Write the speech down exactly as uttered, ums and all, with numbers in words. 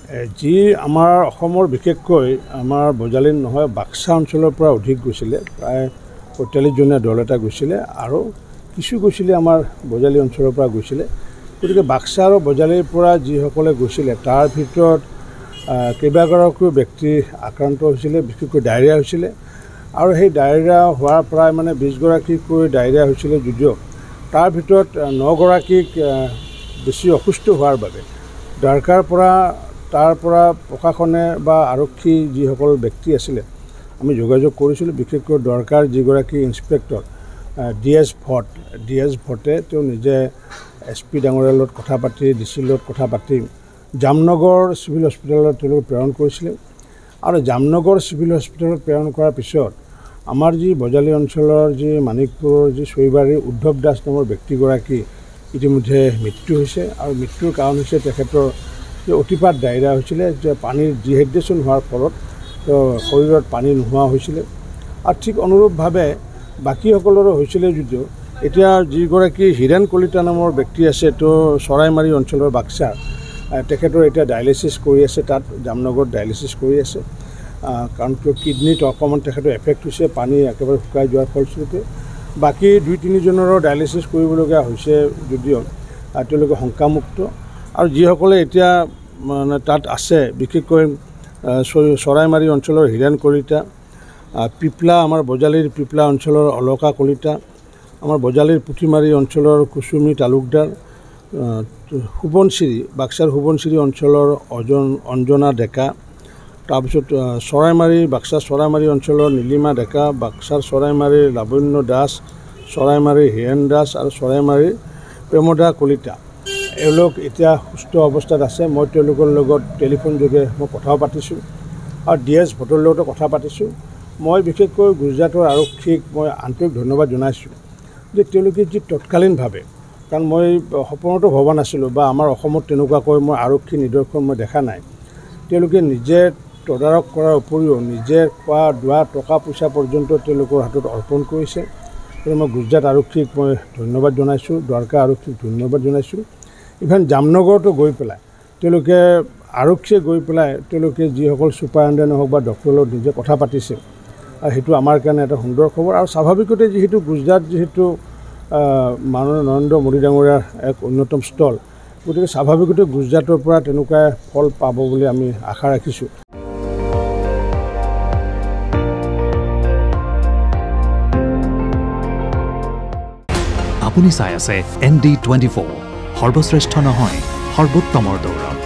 যি আমাৰ অসমৰ বিশেষকৈ আমাৰ বজালী নহয় বাক্সা অঞ্চলৰ পৰা অধিক গৈছিলে প্ৰায় পঁয়তাল্লিছ জনীয়া দল এটা গৈছিলে আৰু কিছু গৈছিলে আমাৰ বজালী অঞ্চলৰ পৰা গৈছিলে গতিকে বাক্সা আৰু বজালীৰ পৰা যিসকলে গৈছিলে তাৰ ভিতৰত কেইবাগৰাকীও ব্যক্তি আক্ৰান্ত হৈছিলে বিশেষকৈ ডায়েৰিয়া হৈছিলে আৰু সেই ডায়েৰিয়া হোৱাৰ প্ৰায় মানে বিছগৰাকীকৈ ডায়েৰিয়া হৈছিলে যদিও তাৰ ভিতৰত নগৰাকীক বেছি অসুস্থ হোৱাৰ বাবে দ্বাৰকাৰ পৰা তাৰ পৰা প্ৰশাসনে বা আৰক্ষী যিসকল ব্যক্তি আছিলে আমি যোগাযোগ কৰিছিলোঁ বিশেষকৈ দ্বাৰকাৰ যিগৰাকী inspector D S Bhat D S ভটে তেওঁ নিজে এছ পি ডাঙৰীয়াৰ লগত কথা পাতি ডি চিৰ লগত কথা পাতি জামনগৰ চিভিল হস্পিটেলত তেওঁলোকে প্ৰেৰণ কৰিছিলে আৰু জামনগৰ চিভিল হস্পিটেলত প্ৰেৰণ কৰাৰ পিছত আমাৰ যি বজালী অঞ্চলৰ যি মানিকপুৰৰ যি চৈবাৰীৰ উদ্ধৱ দাস নামৰ ব্যক্তিগৰাকী ইতিমধ্যে মৃত্যু হৈছে আৰু মৃত্যুৰ কাৰণ হৈছে তেখেতৰ যে অতিপাত ডায়েৰিয়া হৈছিলে যে পানীৰ ডিহাইড্ৰেশ্যন হোৱাৰ ফলত শৰীৰত পানী নোহোৱা হৈছিলে আৰু ঠিক অনুৰূপভাৱে বাকীসকলৰো হৈছিলে যদিও এতিয়া যিগৰাকী হীৰেণ কলিতা নামৰ ব্যক্তি আছে তো চৰাইমাৰী অঞ্চলৰ বাক্সাৰ তেখেতৰ এতিয়া ডায়েলিচিছ কৰি আছে তাত জামনগৰত ডায়েলিচিছ কৰি আছে কাৰণ কিয় কিডনীত অকণমান তেখেতৰ এফেক্ট হৈছে পানী একেবাৰে শুকাই যোৱাৰ ফলস্বৰূপে বাকী দুই তিনিজনৰো ডায়েলিচিছ কৰিবলগীয়া হৈছে যদিও তেওঁলোকে শংকামুক্ত আৰু যিসকলে এতিয়া মানে তাত আছে বিশেষকৈ চৰাইমাৰী অঞ্চলৰ হীৰেণ কলিতা পিপলা আমাৰ বজালীৰ পিপলা অঞ্চলৰ অলকা কলিতা আমাৰ বজালীৰ পুথিমাৰী অঞ্চলৰ কুচুমী তালুকদাৰ সোৱণশিৰি বাক্সাৰ সোৱণশিৰি অঞ্চলৰ অজন অঞ্জনা ডেকা তাৰপিছত চৰাইমাৰী বাক্সা চৰাইমাৰী অঞ্চলৰ নীলিমা ডেকা বাক্সাৰ চৰাইমাৰীৰ লাৱণ্য দাস চৰাইমাৰীৰ হীৰেণ দাস আৰু চৰাইমাৰীৰ প্ৰেমদা কলিতা এওঁলোক এতিয়া সুস্থ অৱস্থাত আছে মই তেওঁলোকৰ লগত টেলিফোন যোগে মই কথাও পাতিছোঁ আৰু ডি এছ ভটৰ লগতো কথা পাতিছোঁ মই বিশেষকৈ গুজৰাটৰ আৰক্ষীক মই আন্তৰিক ধন্যবাদ জনাইছোঁ যে তেওঁলোকে যি তৎকালীনভাৱে কাৰণ মই সপোনতো ভবা নাছিলোঁ বা আমাৰ অসমত তেনেকুৱাকৈ মই আৰক্ষী নিদৰ্শন মই দেখা নাই তেওঁলোকে নিজে তদাৰক কৰাৰ উপৰিও নিজে খোৱা দোৱা টকা পইচা পৰ্যন্ত তেওঁলোকৰ হাতত অৰ্পণ কৰিছে মই গুজৰাট আৰক্ষীক মই ধন্যবাদ জনাইছোঁ দ্বাৰকা আৰক্ষীক ধন্যবাদ জনাইছোঁ ইভেন জামনগৰতো গৈ পেলাই তেওঁলোকে আৰক্ষীয়ে গৈ পেলাই তেওঁলোকে যিসকল ছুপাৰিণ্টেণ্ডেণ্ট হওক বা ডক্টৰৰ লগত নিজে কথা পাতিছে আৰু সেইটো আমাৰ কাৰণে এটা সুন্দৰ খবৰ আৰু স্বাভাৱিকতে যিহেতু গুজৰাট যিহেতু মাননীয় নৰেন্দ্ৰ মোদী ডাঙৰীয়াৰ এক অন্যতম স্থল গতিকে স্বাভাৱিকতে গুজৰাটৰ পৰা তেনেকুৱা ফল পাব বুলি আমি আশা ৰাখিছোঁ। আপুনি চাই আছে এন ডি টুৱেণ্টি ফ'ৰ সৰ্বশ্ৰেষ্ঠ নহয় সৰ্বোত্তমৰ দৌৰ।